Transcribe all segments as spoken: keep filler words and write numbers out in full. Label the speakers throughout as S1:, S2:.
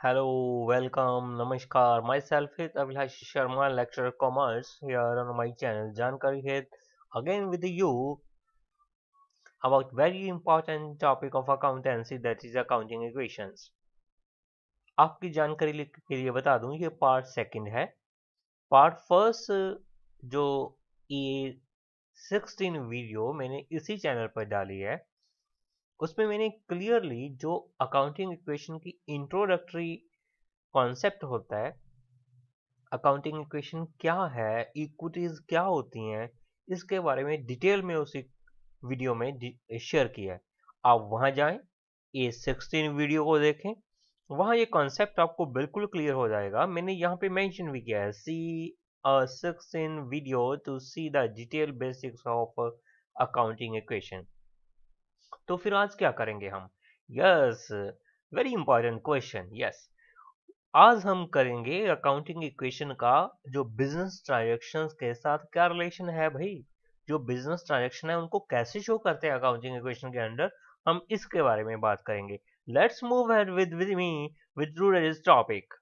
S1: Hello, welcome, Namaskar. Myself is Abhilash Sharma, lecturer commerce here on my channel. जानकारी है again with you about very important topic of accountancy, that is accounting equations. आपकी जानकारी के लिए बता दूं ये पार्ट सेकंड है. पार्ट फर्स्ट जो ये सिक्सटीन वीडियो मैंने इसी चैनल पर डाली है उसमें मैंने क्लियरली जो अकाउंटिंग इक्वेशन की इंट्रोडक्टरी कॉन्सेप्ट होता है, अकाउंटिंग इक्वेशन क्या है, इक्विटीज क्या होती हैं, इसके बारे में डिटेल में उसी वीडियो में शेयर किया है. आप वहां जाएं, ये सिक्सटीन वीडियो को देखें, वहां ये कॉन्सेप्ट आपको बिल्कुल क्लियर हो जाएगा. मैंने यहाँ पे मेंशन भी किया है, see a sixteen video to see the detail basics of accounting equation. तो फिर आज क्या करेंगे हम? Yes, very important question. Yes, आज हम करेंगे अकाउंटिंग इक्वेशन का जो बिजनेस ट्रांजैक्शंस के साथ क्या रिलेशन है भाई. जो बिजनेस ट्रांजैक्शन है उनको कैसे शो करते हैं अकाउंटिंग इक्वेशन के अंडर, हम इसके बारे में बात करेंगे. Let's move ahead with with me with today's topic.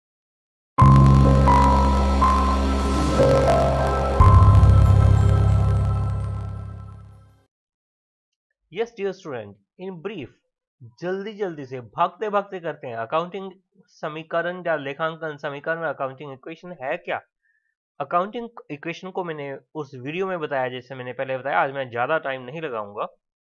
S1: Yes dear student, in brief जल्दी जल्दी से भागते भागते करते हैं. अकाउंटिंग समीकरण या लेखांकन समीकरण अकाउंटिंग इक्वेशन है क्या? अकाउंटिंग इक्वेशन को मैंने उस वीडियो में बताया, जैसे मैंने पहले बताया. आज मैं ज्यादा टाइम नहीं लगाऊंगा.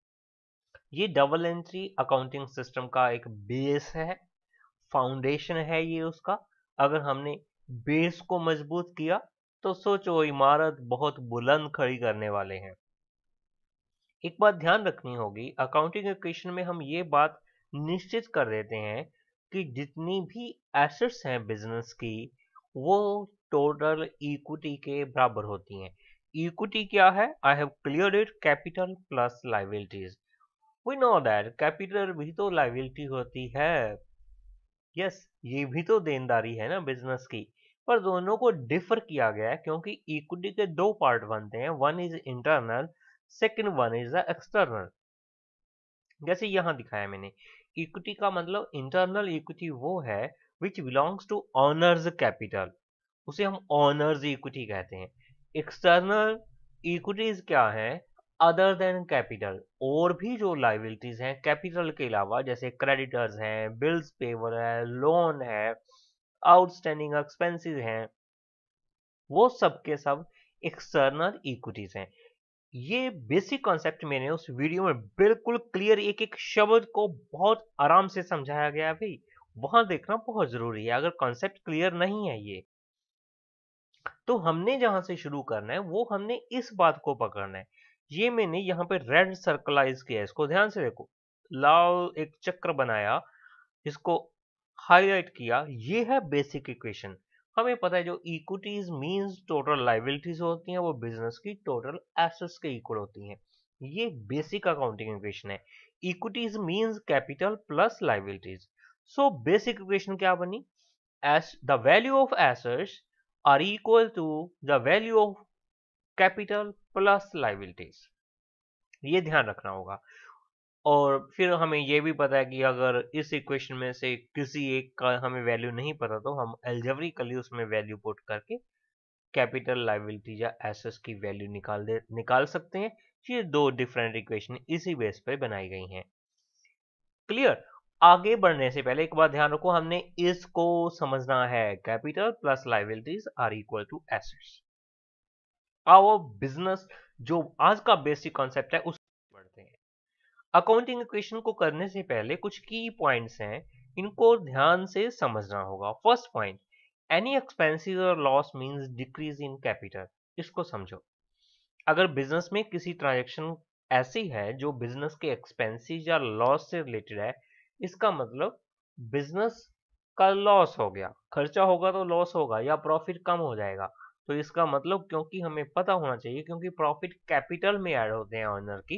S1: ये डबल एंट्री अकाउंटिंग सिस्टम का एक बेस है, फाउंडेशन है ये उसका. अगर हमने बेस को मजबूत किया तो सोचो इमारत बहुत बुलंद खड़ी करने वाले हैं. एक बात ध्यान रखनी होगी, अकाउंटिंग इक्वेशन में हम ये बात निश्चित कर देते हैं कि जितनी भी एसेट्स हैं बिजनेस की वो टोटल इक्विटी के बराबर होती हैं. इक्विटी क्या है? I have cleared it, capital plus liabilities. We know that capital भी तो लाइबिलिटी होती है. यस yes, ये भी तो देनदारी है ना बिजनेस की. पर दोनों को डिफर किया गया है क्योंकि इक्विटी के दो पार्ट बनते हैं. One is internal, second one is the external. जैसे यहां दिखाया मैंने, इक्विटी का मतलब इंटरनल इक्विटी वो है which belongs to owners capital, उसे हम ऑनर्स इक्विटी कहते हैं. एक्सटर्नल इक्विटीज क्या है? अदर देन कैपिटल, और भी जो लाइबिलिटीज हैं कैपिटल के अलावा, जैसे क्रेडिटर्स हैं, बिल्स पेबल है, लोन है, आउटस्टैंडिंग एक्सपेंसेस हैं, वो सब के सब एक्सटर्नल इक्विटीज हैं. ये बेसिक कॉन्सेप्ट मैंने उस वीडियो में बिल्कुल क्लियर एक एक शब्द को बहुत आराम से समझाया गया है भाई. वहां देखना बहुत जरूरी है अगर कॉन्सेप्ट क्लियर नहीं है ये. तो हमने जहां से शुरू करना है वो हमने इस बात को पकड़ना है. ये मैंने यहाँ पे रेड सर्कलाइज किया है, इसको ध्यान से देखो. लाल एक चक्र बनाया, इसको हाईलाइट किया. ये है बेसिक इक्वेशन. हमें पता है जो इक्विटीज मींस टोटल लाइबिलिटीज होती हैं वो बिजनेस की टोटल एसेट्स के इक्वल होती हैं. ये बेसिक अकाउंटिंग इक्वेशन है. Equities means capital plus liabilities. So basic equation क्या बनी? As the value of assets are equal to the value of capital plus liabilities. ये ध्यान रखना होगा. और फिर हमें ये भी पता है कि अगर इस इक्वेशन में से किसी एक का हमें वैल्यू नहीं पता तो हम एल्जेब्रिकली उसमें वैल्यू पुट करके कैपिटल लाइबिलिटी या एसेट्स की वैल्यू निकाल दे निकाल सकते हैं. ये दो डिफरेंट इक्वेशन इसी बेस पर बनाई गई हैं. क्लियर? आगे बढ़ने से पहले एक बात ध्यान रखो, हमने इसको समझना है, capital plus liabilities are equal to assets. आओ बिजनेस जो आज का बेसिक कॉन्सेप्ट है उस बढ़ते हैं. अकाउंटिंग इक्वेशन को करने से पहले कुछ की पॉइंट्स हैं, इनको ध्यान से समझना होगा. फर्स्ट पॉइंट, एनी एक्सपेंसेस और loss means decrease in capital. इसको समझो. अगर बिजनेस में किसी ट्रांजैक्शन ऐसी है जो बिजनेस के एक्सपेंसेस या लॉस से रिलेटेड है, इसका मतलब बिजनेस का लॉस हो गया, खर्चा होगा तो लॉस होगा या प्रॉफिट कम हो जाएगा. तो इसका मतलब, क्योंकि हमें पता होना चाहिए, क्योंकि प्रॉफिट कैपिटल में ऐड होते हैं ऑनर की,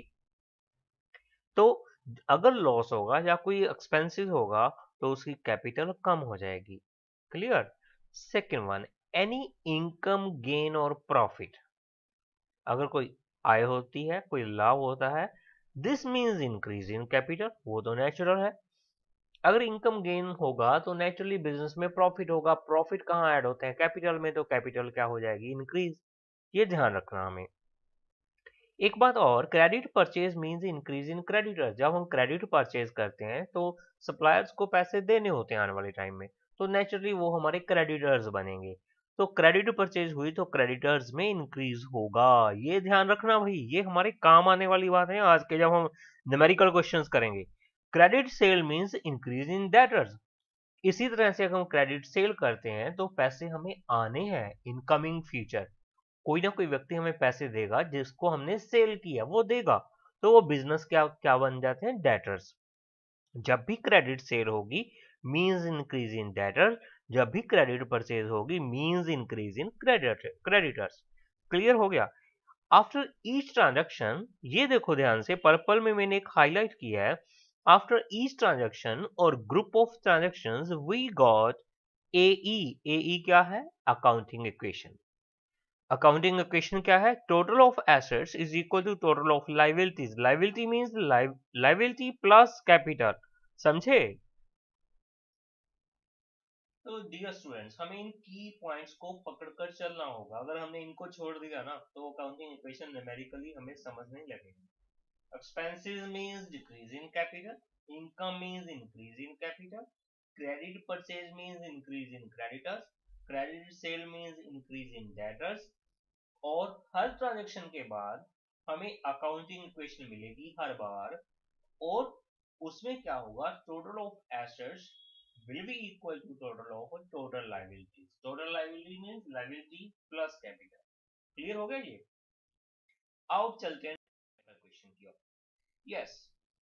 S1: तो अगर लॉस होगा या कोई एक्सपेंसिव होगा तो उसकी कैपिटल कम हो जाएगी. Clear? Second one, any income gain और प्रॉफिट. अगर कोई आय होती है, कोई लाभ होता है, this means increase in capital, वो तो नेचुरल है. अगर इनकम गेन होगा तो नेचुरली बिजनेस में प्रॉफिट होगा। प्रॉफिट कहाँ ऐड होते हैं? कैपिटल में। तो कैपिटल क्या हो जाएगी? इंक्रीज। ये ध्यान रखना हमें। एक बात और, credit purchase means increase in creditor. जब हम क्रेडिट परचेज करते हैं तो सप्लायर्स को पैसे देने होते हैं आने वाले टाइम में, तो नेचुरली वो हमारे क्रेडिटर्स बनेंगे। तो क्रेडिट परचेज हुई तो क्रेडिटर्स में इंक्रीज होगा। ये ध्यान रखना भाई, ये हमारे काम आने वाली बात है आज के जब हम न्यूमेरिकल क्वेश्चंस करेंगे। Credit sale means increase in debtors. इसी तरह से अगर हम क्रेडिट सेल करते हैं तो पैसे हमें आने हैं इनकमिंग फ्यूचर। कोई ना कोई व्यक्ति हमें पैसे देगा जिसको हमने सेल किया, वो देगा। तो वो बिजनेस क्या क्या बन जाते हैं? डेटर्स। जब भी क्रेडिट सेल होगी मींस इंक्रीज इन डेटर। जब भी क्रेडिट परचेज होगी means increase in credit creditors. Clear हो गया? आफ्टर ईच ट्रांजैक्शन, ये देखो ध्यान से, पर्पल में मैंने एक हाईलाइट किया है। आफ्टर ईच ट्रांजैक्शन और group of transactions we got AE. AE क्या है? Accounting equation. अकाउंटिंग इक्वेशन क्या है? Total of assets is equal to total of liabilities. Liability means liability plus capital. समझे? तो डियर स्टूडेंट्स, हमें इन की पॉइंट्स को पकड़कर चलना होगा। अगर हमने इनको छोड़ दिया ना तो अकाउंटिंग इक्वेशन न्यूमेरिकली हमें समझ नहीं लगेगी। Expenses means decrease in capital, income means increase in capital, credit purchase means increase in creditors, credit sale means increase in debtors. और हर ट्रांजेक्शन के बाद हमें अकाउंटिंग इक्वेशन मिलेगी हर बार, और उसमें क्या होगा? Total of assets will be equal to total of total liabilities. Total liability means liability plus capital. Clear हो गया ये? आओ चलते हैं क्वेश्चन की ओर। यस,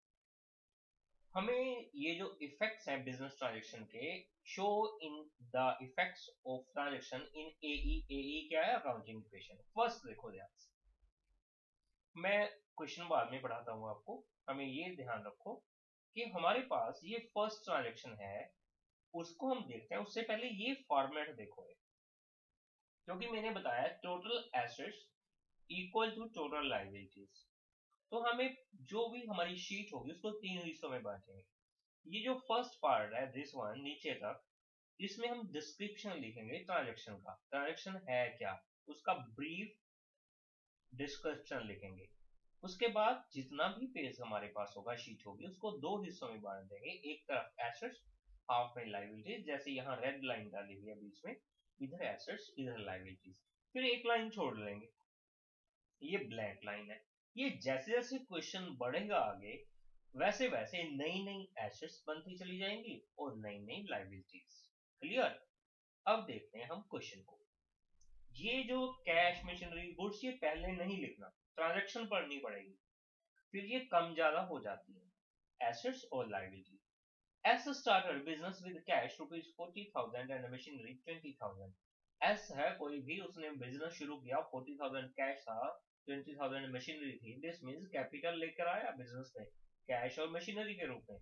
S1: हमें ये जो इफेक्ट्स हैं बिजनेस ट्रांजैक्शन के, show in the effects of transaction in AE. AE क्या है? Accounting equation. फर्स्ट देखो ध्यान से, मैं क्वेश्चन बाद में पढ़ाता हूं आपको। हमें ये ध्यान रखो कि हमारे पास ये फर्स्ट ट्रांजैक्शन है, उसको हम देखते हैं। उससे पहले ये फॉर्मेट देखो, क्योंकि मैंने बताया total assets equal to total liabilities. तो हमें जो भी हमारी शीट होगी उसको तीन हिस्सों में बांटेंगे। ये जो फर्स्ट पार्ट है, दिस वन, नीचे तक, इसमें हम डिस्क्रिप्शन लिखेंगे ट्रांजैक्शन का। ट्रांजैक्शन है क्या, उसका ब्रीफ डिस्क्रिप्शन लिखेंगे। उसके बाद जितना भी पेज हमारे पास होगा, शीट होगी, उसको दो हिस्सों में बांट देंगे। एक तरफ एसेट्स, हाफ में लायबिलिटीज। जैसे यहाँ रेड लाइन डाली हुई है बीच में, इधर एसेट्स इधर लायबिलिटीज। फिर एक लाइन छोड़ लेंगे, ये ब्लैक लाइन है। ये जैसे जैसे क्वेश्चन बढ़ेगा आगे, वैसे वैसे नई नई एसेट्स बनती चली जाएंगी और नई नई लायबिलिटीज। क्लियर? अब देखते हैं हम क्वेश्चन को। ये जो कैश, मशीनरी, गुड्स, ये पहले नहीं लिखना, ट्रांजैक्शन पढ़नी पड़ेगी, फिर ये कम ज्यादा हो जाती है, एसेट्स और liability. S started business with cash rupees forty thousand and machinery twenty thousand. S है कोई भी, उसने बिजनेस शुरू किया, फोर्टी थाउजेंड कैश था, ट्वेंटी थाउजेंड मशीनरी थी। दिस मींस कैपिटल लेकर आया बिजनेस में, कैश और मशीनरी के रूप में।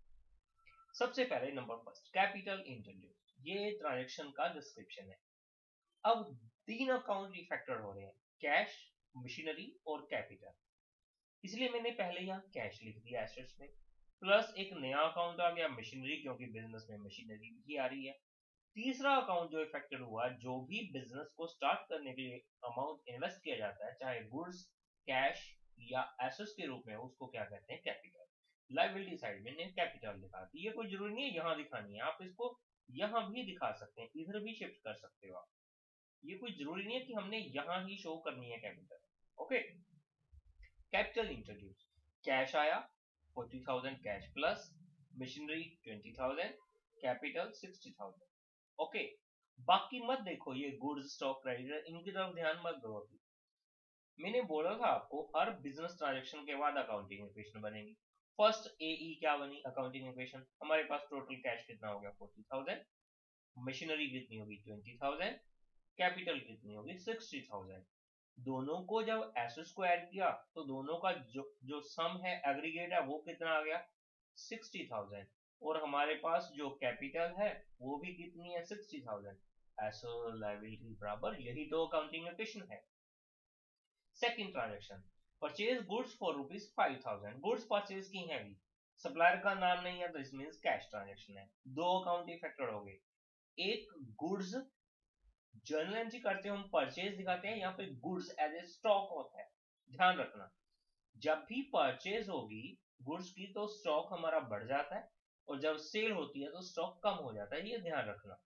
S1: सबसे पहले नंबर फर्स्ट, कैपिटल इंट्रोड्यूस। ये ट्रांजैक्शन का डिस्क्रिप्शन है। अब तीन अकाउंट फैक्टर हो रहे हैं, कैश, मशीनरी और कैपिटल। इसलिए मैंने पहले यहाँ कैश लिख दिया एसेट्स में, प्लस एक नया अकाउंट आ गया मशीनरी, क्योंकि बिजनेस में मशीनरी भी आ रही है। तीसरा अकाउंट जो इफेक्टेड हुआ, जो भी बिजनेस को स्टार्ट करने के लिए अमाउंट इन्वेस्ट किया जाता है, चाहे गुड्स, कैश या एसेट्स के रूप में, उसको क्या कहते हैं? कैपिटल। लायबिलिटी साइड में ने कैपिटल दिखा दी। ये कोई जरूरी नहीं है यहाँ दिखानी है, आप इसको यहाँ भी दिखा सकते हैं, इधर भी शिफ्ट कर सकते हो आप। ये कोई जरूरी नहीं है कि हमने यहाँ ही शो करनी है capital. Okay, capital introduce. Cash आया forty thousand cash plus machinery twenty thousand, capital sixty thousand. Okay, बाकी मत देखो, ये गुड्स, स्टॉक, क्रेडिटर, इनकी तरफ ध्यान मत दो अभी। मैंने बोला था आपको हर बिजनेस ट्रांजैक्शन के बाद अकाउंटिंग इक्वेशन बनेगी। फर्स्ट एई क्या बनी? Accounting equation. हमारे पास टोटल कैश कितना हो गया? फोर्टी थाउजेंड, मशीनरी कितनी होगी? ट्वेंटी थाउजेंड, कैपिटल कितनी होगी? Sixty thousand. दोनों को जब एसेट्स को ऐड किया तो दोनों का जो जो सम है, एग्रीगेट है, वो कितना आ गया? Sixty thousand. और हमारे पास जो कैपिटल है वो भी कितनी है? Sixty thousand. एसेट लायबिलिटी बराबर, यही तो अकाउंटिंग इक्वेशन है। Second transaction, purchase goods for rupees five thousand. Goods purchase की है अभी, सप्लायर का नाम नहीं है तो इस मींस कैश ट्रांजैक्शन है। दो अकाउंट इफेक्टेड हो गए, एक गुड्स जर्नल एंट्री करते हैं हम परचेज दिखाते हैं, या फिर गुड्स एज ए स्टॉक होता है। ध्यान रखना जब भी परचेज होगी गुड्स की तो स्टॉक हमारा बढ़ जाता है, और जब सेल होती है तो स्टॉक कम हो जाता है, ये ध्यान रखना।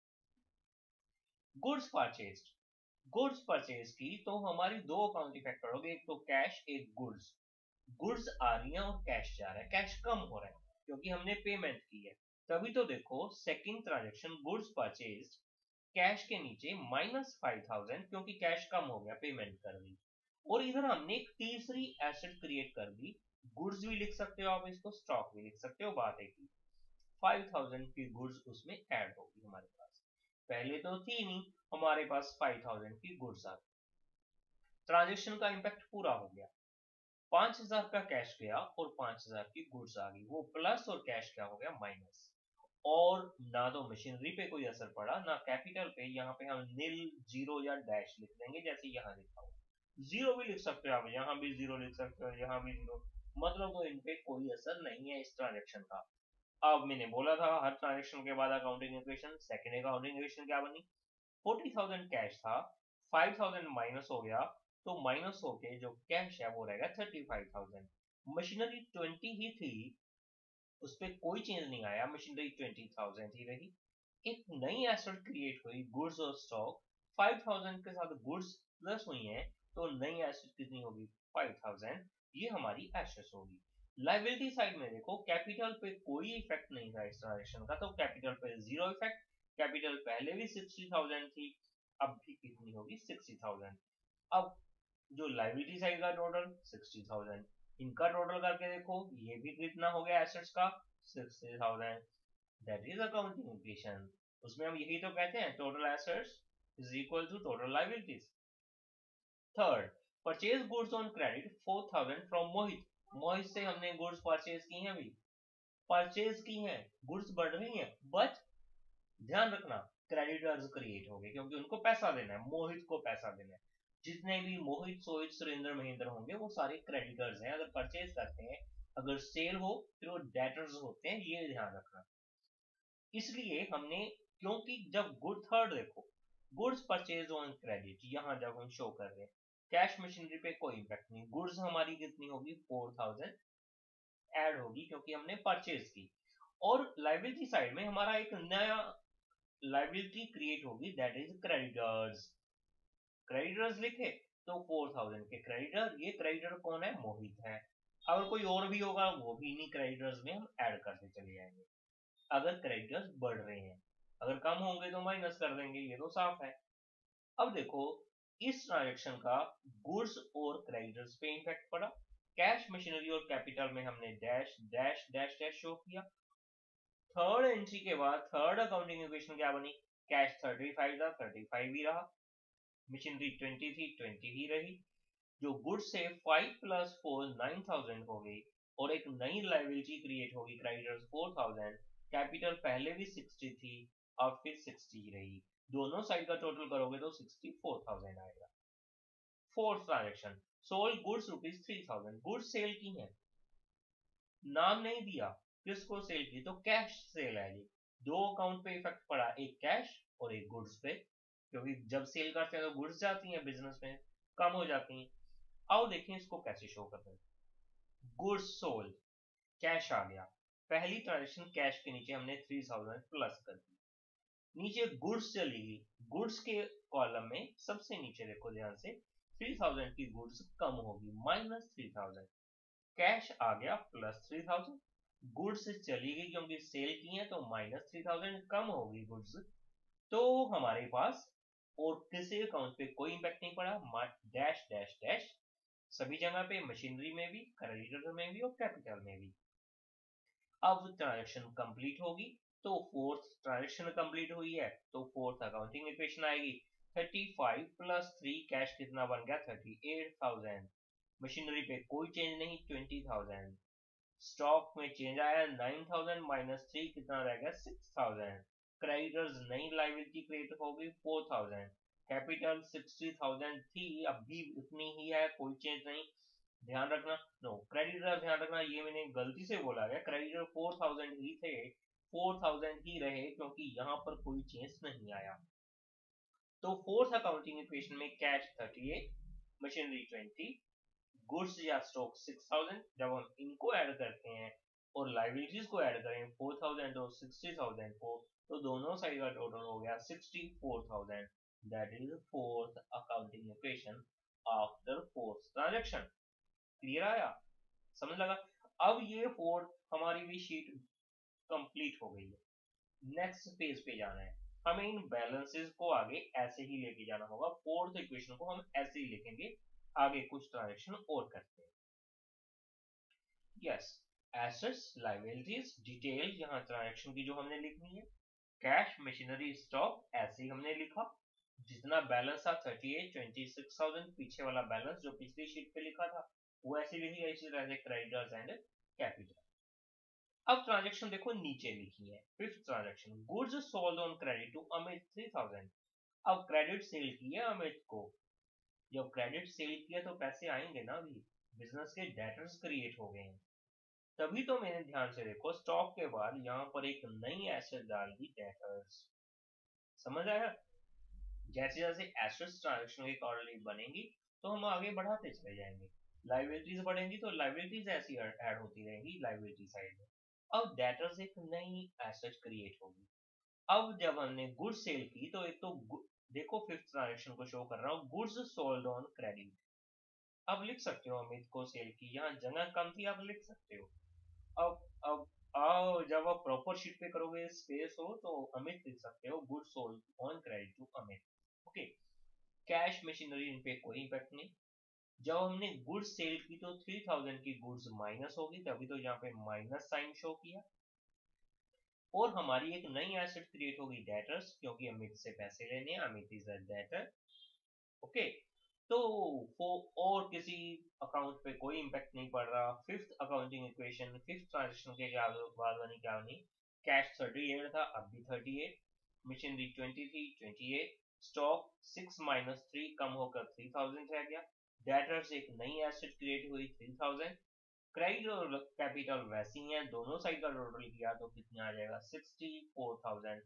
S1: गुड्स परचेज गुड्स परचेज की तो हमारी दो अकाउंट इफेक्टेड हो गए, एक तो कैश एक गुड्स। गुड्स आ रही है और कैश जा रहा है, कैश कम हो रहा है क्योंकि हमने पेमेंट की है। तभी तो देखो second transaction goods purchase cash के नीचे माइनस फाइव थाउजेंड क्योंकि कैश कम हो गया, पेमेंट कर दी। और इधर हमने एक तीसरी एसेट क्रिएट कर दी, गुड्स भी लिख सकते हो आप इसको, स्टॉक भी लिख सकते हो, बात है की फाइव थाउजेंड की गुड्स उसमें ऐड होगी हमारे पास। पहले तो थी नहीं, हमारे पास फाइव थाउजेंड की गुड्स आ गई। ट्रांजेक्शन का इंपैक्ट पूरा हो गया, पांच हजार का कैश गया और पांच हजार की गुड्स आ गई, वो प्लस और कैश क्या हो गया माइनस। और ना तो मशीनरी पे कोई असर पड़ा ना कैपिटल पे, यहाँ पे हम नील जीरो या डैश लिख देंगे जैसे यहाँ लिखा हुआ। जीरो भी लिख सकते हो आप, यहाँ भी जीरो लिख सकते हो, यहाँ भी जीरो, मतलब तो इन पे कोई असर नहीं है इस ट्रांजेक्शन का। अब मैंने बोला था हर ट्रांजेक्शन के बाद accounting equation, second accounting equation क्या बनी, फोर्टी थाउजेंड कैश था, फाइव थाउजेंड माइनस हो गया, तो माइनस होके जो कैश है वो रहेगा thirty five thousand. Machinery twenty ही थी, उस पर कोई चेंज नहीं आया, मशीनरी ट्वेंटी थाउजेंड ही रही। एक नई एसेट क्रिएट हुई गुड्स और स्टॉक, फाइव थाउजेंड के साथ गुड्स प्लस हुई है तो नई एसेट कितनी होगी फाइव थाउजेंड, ये हमारी एसेट होगी। लाइबिलिटी साइड में देखो कैपिटल पे कोई इफेक्ट नहीं था इस ट्रांजेक्शन का, तो कैपिटल पे जीरो इफेक्ट। कैपिटल पहले भी सिक्सटी थाउजेंड थी, अब भी कितनी होगी सिक्सटी थाउजेंड। अब जो लाइबिलिटी साइड का टोटल सिक्सटी थाउजेंड, इनका टोटल करके देखो ये भी कितना हो गया एसेट्स का sixty thousand, that is accounting equation. उसमें हम यही तो कहते हैं total assets is equal to total liabilities. Third, purchase goods on credit four thousand from Mohit. Mohit से हमने गुड्स परचेज की हैं, अभी परचेज की हैं, गुड्स बढ़ रही हैं, बट ध्यान रखना क्रेडिटर्स क्रिएट हो गए क्योंकि उनको पैसा देना है, मोहित को पैसा देना है। जितने भी मोहित सोहित सुरेंद्र महेंद्र होंगे वो सारे क्रेडिटर्स हैं, अगर परचेज करते हैं, अगर सेल हो फिर वो डेटर्स होते हैं, ये ध्यान रखना। इसलिए हमने, क्योंकि जब गुड थर्ड देखो गुड्स परचेज ऑन क्रेडिट, यहां जब हम शो कर रहे हैं कैश मशीनरी पे कोई इंपैक्ट नहीं, गुड्स हमारी कितनी होगी फोर थाउजेंड ऐड होगी क्योंकि हमने परचेज की। और लाइबिलिटी साइड में हमारा एक नया लाइबिलिटी क्रिएट होगी दैट इज क्रेडिटर्स। क्रेडिटर्स लिखे तो फोर थाउजेंड के क्रेडिटर, ये क्रेडिटर कौन है मोहित है। अगर कोई और भी होगा वो भी इन्हीं क्रेडिटर्स में हम ऐड करते चले जाएंगे अगर क्रेडिटर्स बढ़ रहे हैं, अगर कम होंगे तो माइनस कर देंगे, ये तो साफ है। अब देखो इस ट्रांजेक्शन का गुड्स और क्रेडिटर्स पे इंपैक्ट पड़ा, कैश मशीनरी और कैपिटल में हमने dash dash dash dash show किया। थर्ड एंट्री के बाद थर्ड अकाउंटिंग इक्वेशन क्या बनी, कैश थर्टी फाइव था थर्टी फाइव ही रहा, मशीनरी ट्वेंटी थी ट्वेंटी ही रही। जो गुड्स से five plus four nine thousand हो गई और एक नई लाइबिलिटी क्रिएट होगी क्रेडिटर्स फोर थाउजेंड, कैपिटल पहले भी सिक्सटी थी अब फिर सिक्सटी रही, दोनों साइड का टोटल करोगे तो सिक्सटी फोर थाउजेंड आएगा। Fourth transaction sold goods rupees three thousand, goods sale की हैं, नाम नहीं दिया किसको सेल की, तो कैश सेल आएगी। दो अकाउंट पे इफेक्ट पड़ा, एक कैश और एक गुड्स पे, क्योंकि जब सेल करते हैं तो गुड्स जाती हैं बिजनेस में, कम हो जाती हैं। आओ देखें इसको कैसे शो करते हैं। गुड्स सोल्ड, कैश आ गया, पहली ट्रांजेक्शन कैश के नीचे हमने थ्री थाउजेंड प्लस कर दी, नीचे गुड्स चली गई, गुड्स के कॉलम में सबसे नीचे देखो ध्यान से, थ्री थाउजेंड की गुड्स कम होगी माइनस थ्री थाउजेंड, कैश आ गया प्लस थ्री थाउजेंड, गुड्स चली गई क्योंकि सेल की है तो माइनस थ्री थाउजेंड कम होगी गुड्स, तो हमारे पास और किसी अकाउंट पे कोई इंपैक्ट नहीं पड़ा, डैश डैश डैश सभी जगह पे, मशीनरी में भी, क्रेडिटर में भी और कैपिटल में भी। अब ट्रांजेक्शन कंप्लीट होगी तो फोर्थ ट्रांजेक्शन कंप्लीट हुई है तो फोर्थ अकाउंटिंग इक्वेशन आएगी, thirty five plus three cash कितना बन गया थर्टी एट थाउजेंड, मशीनरी पे कोई चेंज नहीं ट्वेंटी थाउजेंड, स्टॉक में चेंज आया नाइन थाउजेंड माइनस थ्री कितना रह गया सिक्स थाउजेंड, क्रेडिटर्स नई लायबिलिटी क्रिएट होगी four thousand, capital sixty thousand थी अब भी उतनी ही है कोई चेंज नहीं, ध्यान रखना, नो क्रेडिटर ध्यान रखना, ये मैंने गलती से बोला है, क्रेडिटर फोर थाउजेंड ही थे, फोर थाउजेंड ही रहे क्योंकि यहाँ पर कोई चेंज नहीं आया। तो फोर्थ अकाउंटिंग इक्वेशन में cash thirty eight, machinery twenty, goods या स्टॉक सिक्स थाउजेंड, जब हम इनको ऐड करते हैं और लाइबिलिटीज को ऐड करें फोर थाउजेंड और सिक्सटी थाउजेंड को, तो दोनों साइड का टोटल हो गया sixty four thousand. That is fourth accounting equation after fourth transaction. Clear आया, समझ लगा? अब ये फोर्थ हमारी भी शीट कंप्लीट हो गई है। नेक्स्ट पेज पे जाना है, हमें इन बैलेंसेस को आगे ऐसे ही लेके जाना होगा। फोर्थ इक्वेशन को हम ऐसे ही लिखेंगे, आगे कुछ ट्रांजैक्शन और करते हैं। यस, एसेट्स लायबिलिटीज डिटेल यहाँ ट्रांजैक्शन की जो हमने लिखनी है, कैश मशीनरी स्टॉक ऐसे ही हमने लिखा, जितना बैलेंस था thirty eight, twenty six thousand, पीछे वाला बैलेंस जो पिछली शीट पे लिखा था वो ऐसे लिखी, इसी तरह से क्रेडिटर्स एंड कैपिटल। अब ट्रांजैक्शन देखो नीचे लिखी है, fifth transaction, goods sold on credit to Amit three thousand. अब क्रेडिट सेल किया अमित को, जब क्रेडिट सेल किया तो पैसे आएंगे ना, अभी बिजनेस के डेटर्स क्रिएट हो गए हैं, तभी तो मैंने ध्यान से देखो स्टॉक के बाद यहाँ पर एक नई एसेट डाल दी, डेटर्स। समझ आया? जैसे जैसे एसेट्स ट्रांजैक्शन के अकॉर्डिंगली बनेंगी तो हम आगे बढ़ाते चले जाएंगे, लाइबिलिटीज बढ़ेंगी तो लाइबिलिटीज ऐसी ऐड होती रहेंगी लाइबिलिटी साइड में। अब डेटर्स एक नई एसेट क्रिएट होगी। अब जब हमने गुड्स सेल की तो एक तो देखो फिफ्थ ट्रांजैक्शन को शो कर रहा हूँ, गुड्स सोल्ड ऑन क्रेडिट। अब लिख सकते हो अमित को सेल की, यहाँ जगह कम थी, आप लिख सकते हो। अब अब आओ जब आप प्रॉपर शीट पे करोगे स्पेस हो तो अमित लिख सकते हो, goods sold on credit to Amit. Okay, cash machinery इन पे कोई इम्पैक्ट नहीं। जब हमने गुड्स सेल की तो थ्री थाउजेंड की गुड्स माइनस होगी, तभी तो यहाँ पे माइनस साइन शो किया। और हमारी एक नई एसेट क्रिएट होगी, डेटर्स, क्योंकि अमित से पैसे लेने हैं, Amit is a debtor. Okay, तो और किसी अकाउंट पे कोई इंपैक्ट नहीं पड़ रहा। Fifth accounting equation, fifth transaction के बाद बनी क्या बनी, कैश थर्टी एट था, अब भी थर्टी एट, मशीनरी ट्वेंटी थी, twenty eight, stock six minus three कम होकर थ्री थाउजेंड रह गया, डेटर्स एक नई एसेट क्रिएट हुई थ्री थाउजेंड, क्रेडिट और कैपिटल वैसी हैं, दोनों साइड का टोटल किया तो कितना आ जाएगा, sixty four thousand.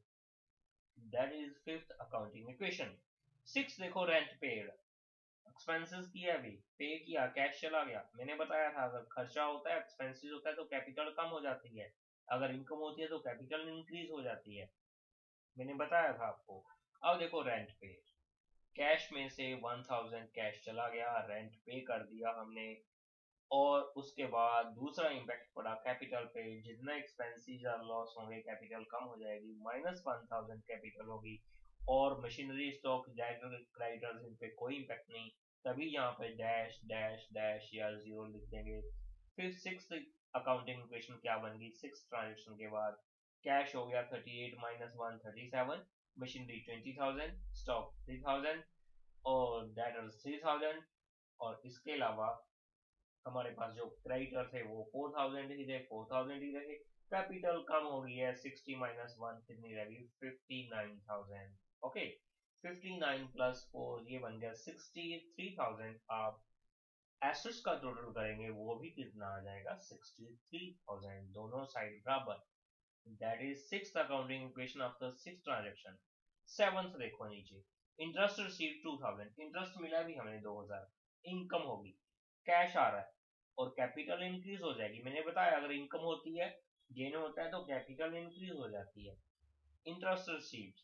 S1: That is fifth accounting equation. Six देखो, रेंट पेड, एक्सपेंसेस किया, अभी पे किया, कैश चला गया। मैंने बताया था अगर खर्चा होता है, एक्सपेंसेस होता है तो कैपिटल कम हो जाती है, अगर इनकम होती है तो कैपिटल इंक्रीज हो जाती है, मैंने बताया था आपको। अब देखो रेंट पे, कैश में से वन थाउजेंड कैश चला गया, रेंट पे कर दिया हमने, और उसके बाद दूसरा इम्पैक्ट पड़ा कैपिटल पे, जितना एक्सपेंसिस और लॉस होंगे कैपिटल कम हो जाएगी, माइनस वन थाउजेंड कैपिटल होगी। और मशीनरी स्टॉक क्रेडिटर्स इन पे कोई इम्पैक्ट नहीं, तभी यहाँ पे डैश डैश डैश या जीरो लिख देंगे। फिर सिक्स अकाउंटिंग इक्वेशन क्या बन गई, सिक्स ट्रांजेक्शन के बाद कैश हो गया thirty eight minus one thirty seven, machinery twenty thousand, stock three thousand और डेटर्स थ्री थाउजेंड, और इसके अलावा हमारे पास जो क्रेडिटर थे वो फोर थाउजेंड ही थे, फोर थाउजेंड ही रहे, कैपिटल कम हो गई है, सिक्सटी माइनस वन कितनी रहेगी, fifty nine thousand. Okay, fifty nine plus four ये बन गया सिक्सटी थ्री थाउजेंड। आप एसेट्स का टोटल करेंगे वो भी कितना आ जाएगा, सिक्सटी थ्री थाउजेंड, दोनों साइड बराबर। That is sixth accounting equation after six transaction. Seventh देखो नीचे, interest receive two thousand, interest मिला भी हमें दो हजार, इनकम होगी, कैश आ रहा है और कैपिटल इंक्रीज हो जाएगी। मैंने बताया अगर इनकम होती है, गेन होता है तो कैपिटल इंक्रीज हो जाती है। इंटरेस्ट रिसीव्ड,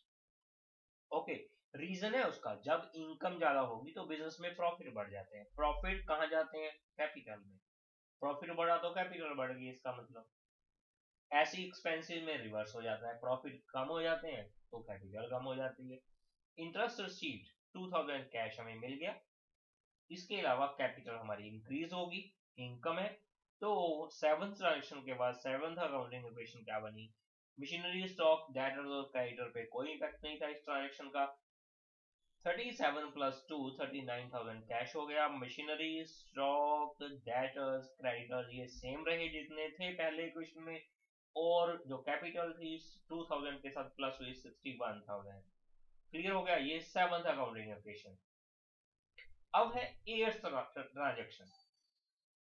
S1: ओके, रीजन है उसका, जब इनकम ज्यादा होगी तो बिजनेस में प्रॉफिट बढ़ जाते हैं, प्रॉफिट कहाँ जाते हैं, कैपिटल में, प्रॉफिट बढ़ा तो कैपिटल बढ़ गई, इसका मतलब ऐसी एक्सपेंसिव में रिवर्स हो जाता है, प्रॉफिट कम हो जाते हैं तो कैपिटल कम हो जाती है। Interest received two thousand cash हमें मिल गया, इसके अलावा कैपिटल हमारी इंक्रीज होगी, इनकम है, तो सेवंथ ट्रांजेक्शन के बाद सेवंथ अकाउंटिंग इक्वेशन क्या बनी, मशीनरी स्टॉक डेटर्स और क्रेडिटर पे कोई इम्पैक्ट नहीं था इस ट्रांजेक्शन का, thirty seven plus two thirty nine thousand cash हो गया, मशीनरी स्टॉक डेटर्स क्रेडिटर्स ये सेम रहे जितने थे पहले इक्वेशन में, और जो कैपिटल थी टू थाउजेंड के साथ प्लस हुई सिक्सटी वन थाउजेंड। क्लियर हो गया, ये सेवंथ अकाउंटिंग इक्वेशन। अब है एट्थ ट्रांजेक्शन,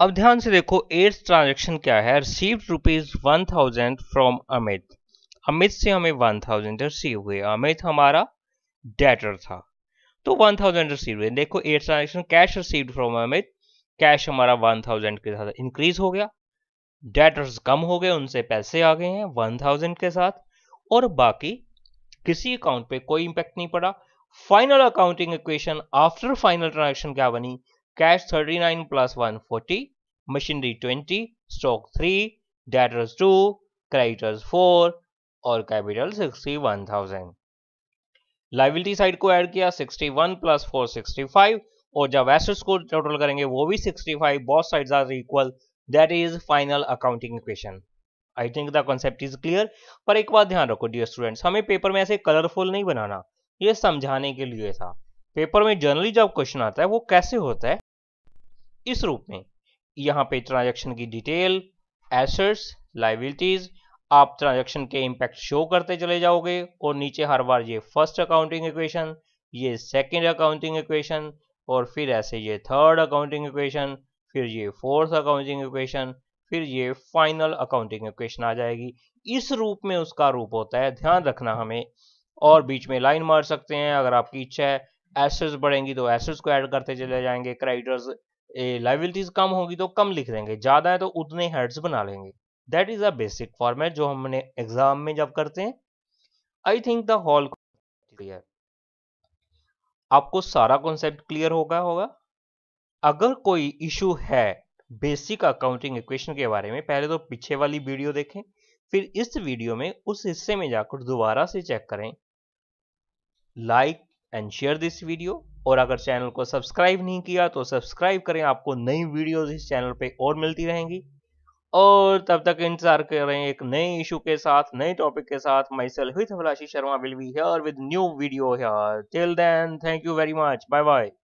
S1: अब ध्यान से देखो एट्थ ट्रांजेक्शन क्या है, received rupees one thousand from Amit. Amit से हमें वन थाउजेंड रिसीव हुए, अमित हमारा डेटर था, तो वन थाउजेंड रिसीव हुए। देखो eighth transaction cash received from Amit, cash हमारा वन थाउजेंड के साथ इंक्रीज हो गया, डेटर्स कम हो गए, उनसे पैसे आ गए हैं वन थाउजेंड के साथ, और बाकी किसी अकाउंट पे कोई इंपैक्ट नहीं पड़ा। Final accounting equation after final transaction क्या बनी, cash thirty nine plus one forty, machinery twenty, stock three, debtors two, creditors four और capital sixty one thousand. Liability side को ऐड किया sixty one plus four sixty five, और जब assets को total करेंगे वो भी sixty five, both sides are equal, that is final accounting equation. I think the concept is clear. पर एक बात ध्यान रखो डियर स्टूडेंट्स, हमें पेपर में ऐसे कलरफुल नहीं बनाना, ये समझाने के लिए था। पेपर में जनरली जब क्वेश्चन आता है वो कैसे होता है, इस रूप में, यहाँ पे ट्रांजैक्शन की डिटेल, एसेट्स, लाइबिलिटीज, आप ट्रांजैक्शन के इंपैक्ट शो करते चले जाओगे, और नीचे हर बार ये फर्स्ट अकाउंटिंग इक्वेशन, ये सेकंड अकाउंटिंग इक्वेशन, और फिर ऐसे ये थर्ड अकाउंटिंग इक्वेशन, फिर ये फोर्थ अकाउंटिंग इक्वेशन, फिर ये फाइनल अकाउंटिंग इक्वेशन आ जाएगी। इस रूप में उसका रूप होता है, ध्यान रखना हमें। और बीच में लाइन मार सकते हैं अगर आपकी इच्छा है, एसेट्स बढ़ेंगी तो एसेट्स को ऐड करते चले जाएंगे, क्रेडिटर्स लाइबिलिटीज कम होगी तो कम लिख देंगे, ज्यादा है तो उतने हेड्स बना लेंगे। That is a basic format जो हमने एग्जाम में जब करते हैं। I think the whole clear, आपको सारा कॉन्सेप्ट क्लियर होगा होगा अगर कोई इशू है बेसिक अकाउंटिंग इक्वेशन के बारे में, पहले तो पीछे वाली वीडियो देखें, फिर इस वीडियो में उस हिस्से में जाकर दोबारा से चेक करें। Like and share this video, और अगर चैनल को सब्सक्राइब नहीं किया तो सब्सक्राइब करें, आपको नई वीडियोस इस चैनल पे और मिलती रहेंगी। और तब तक इंतजार कर रहे हैं एक नए इशू के साथ, नए टॉपिक के साथ। My self Hitaishi Sharma will be here with new video here. Till then, thank you very much, bye bye.